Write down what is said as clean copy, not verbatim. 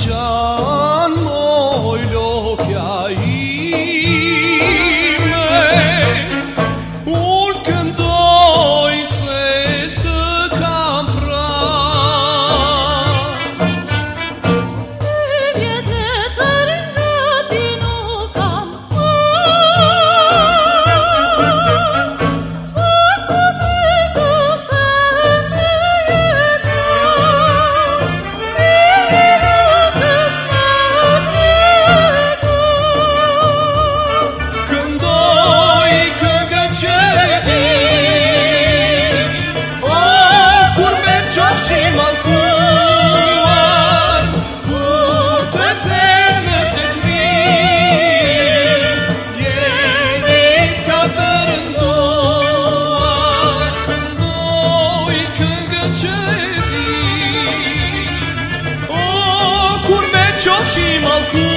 Can moj lokja ime, unë këndoj se s'të kam pranë. Dy vjet letër nga ti nuk kam parë, s'po ku ty ku se me Këndoj këngë që di, o kur me qofshi mallkuar, kur të them të gjrin, jeni ka përnduar. Këndoj këngë që di, o kur me qofshi mallkuar,